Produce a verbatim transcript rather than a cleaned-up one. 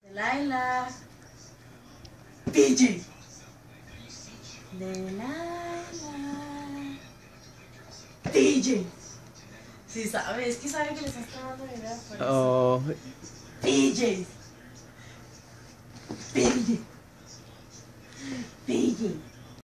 Laila. D J. De Laila. D J. Sí, sabe, es que sabe que le estás tomando video por eso. Oh. D J. D J. D J.